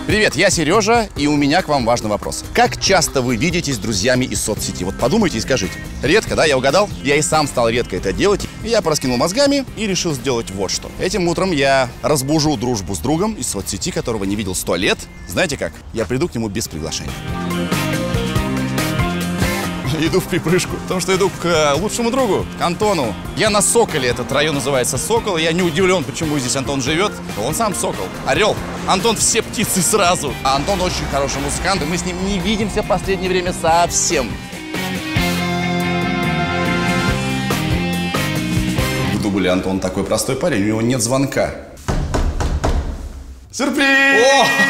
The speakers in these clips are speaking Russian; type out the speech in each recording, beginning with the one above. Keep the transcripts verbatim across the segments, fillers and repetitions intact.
Привет, я Сережа, и у меня к вам важный вопрос. Как часто вы видитесь с друзьями из соцсети? Вот подумайте и скажите. Редко, да? Я угадал? Я и сам стал редко это делать. Я пораскинул мозгами и решил сделать вот что. Этим утром я разбужу дружбу с другом из соцсети, которого не видел сто лет. Знаете как? Я приду к нему без приглашения. Иду в припрыжку, потому что иду к лучшему другу, к Антону. Я на Соколе, этот район называется Сокол. Я не удивлен, почему здесь Антон живет. Он сам Сокол, орел. Антон все птицы сразу. А Антон очень хороший музыкант, и мы с ним не видимся в последнее время совсем. Вы думали, Антон такой простой парень, у него нет звонка. Сюрприз!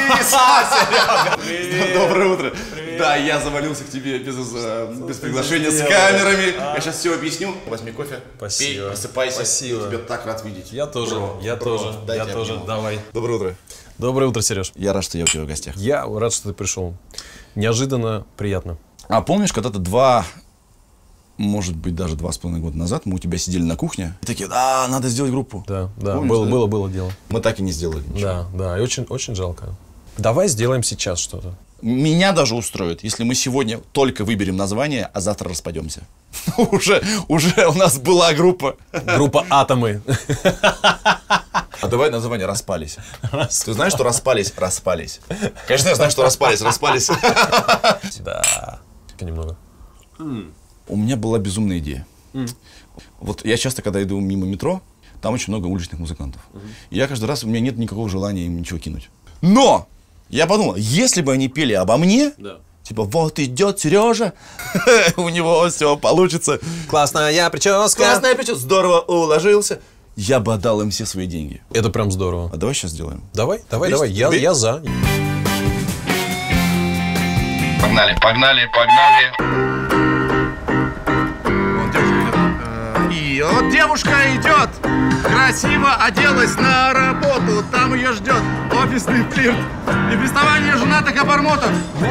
Доброе утро. Да, я завалился к тебе без, без приглашения, с камерами. А? Я сейчас все объясню. Возьми кофе, Спасибо. Пей, просыпайся. Спасибо. Я тебя так рад видеть. Я тоже, Бро. я Бро. тоже, Дай я тоже. обниму. Давай. Доброе утро. Доброе утро, Сереж. Я рад, что я у тебя в гостях. Я рад, что ты пришел. Неожиданно приятно. А помнишь, когда-то два, может быть, даже два с половиной года назад мы у тебя сидели на кухне и такие, да, надо сделать группу. Да, да, Помнишь, было, да? было, было дело. Мы так и не сделали ничего. Да, да, и очень, очень жалко. Давай сделаем сейчас что-то. Меня даже устроит, если мы сегодня только выберем название, а завтра распадемся. Уже, уже у нас была группа. Группа «Атомы». А давай название «Распались». Ты знаешь, что распались? Распались. Конечно, я знаю, что распались. Распались. Да, немного. У меня была безумная идея. Вот я часто, когда иду мимо метро, там очень много уличных музыкантов. И я каждый раз, у меня нет никакого желания им ничего кинуть. Но! Я подумал, если бы они пели обо мне, да. Типа, вот идет Сережа, у него все получится. Классная прическа. Классная прическа, здорово уложился. Я бы отдал им все свои деньги. Это прям здорово. А давай сейчас сделаем. Давай, давай, давай, я, я за. Погнали, погнали, погнали. И вот девушка идет, красиво оделась на работу, там ее ждет офисный флирт и приставание женатых обормотов.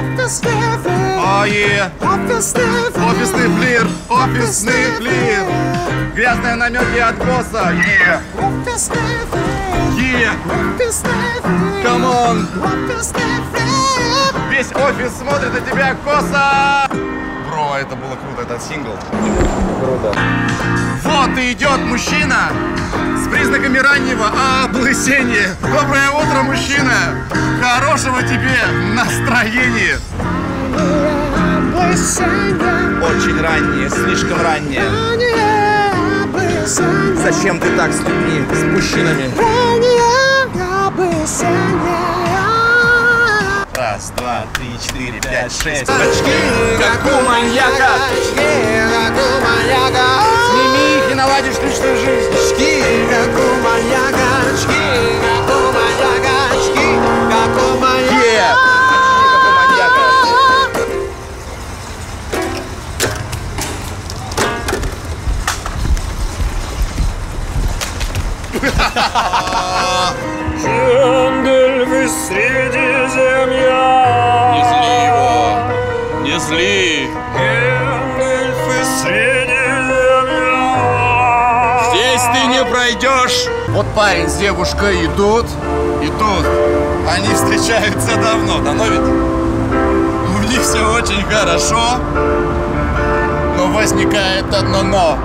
Ое, офисный флирт, офисный флирт, грязные намеки от босса. Е, е, камон, весь офис смотрит на тебя косо. Бро, это было круто, этот сингл. Круто. Вот и идет мужчина с признаками раннего облысения. Доброе утро, мужчина! Хорошего тебе настроения! Очень раннее, слишком раннее. Зачем ты так с людьми, с мужчинами? Раз, два, три, четыре, пять, шесть. Очки, как у маньяка. Очки, как у маньяка. Сними их и наладишь личную жизнь. Очки, как у маньяка. Очки, как у маньяка. Очки, как у маньяка. Yeah. Очки, как у маньяка. Джангель Средиземья. Не зли его, не зли. Эльфы Средиземья. Здесь ты не пройдешь. Вот парень с девушкой идут, идут. Они встречаются давно, давно ведь? У них все очень хорошо, но возникает одно но.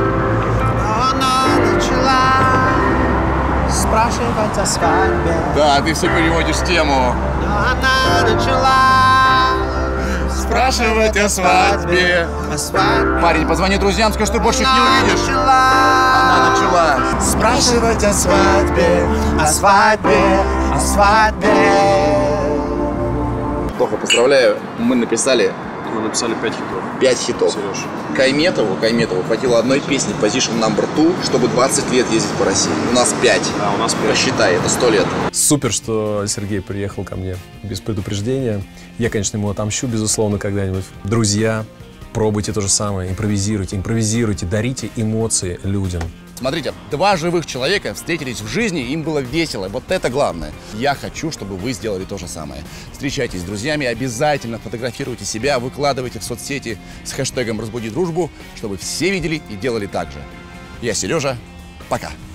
Она начала спрашивать о свадьбе. Да, ты все переводишь тему. Но она начала Спрашивать о свадьбе. о свадьбе. Парень, позвони друзьям, скажи, что больше их не Она увидишь. начала Она начала спрашивать о свадьбе, о свадьбе, о свадьбе. Плохо поздравляю, мы написали Мы написали пять хитов. пять хитов. Сереж. Кайметову, Кайметову хватило одной песни Position Number Two, чтобы двадцать лет ездить по России. У нас пять. Да, у нас пять. Посчитай, это сто лет. Супер, что Сергей приехал ко мне без предупреждения. Я, конечно, ему отомщу, безусловно, когда-нибудь. Друзья, пробуйте то же самое, импровизируйте, импровизируйте, дарите эмоции людям. Смотрите, два живых человека встретились в жизни, им было весело. Вот это главное. Я хочу, чтобы вы сделали то же самое. Встречайтесь с друзьями, обязательно фотографируйте себя, выкладывайте в соцсети с хэштегом «Разбуди дружбу», чтобы все видели и делали так же. Я Сережа. Пока.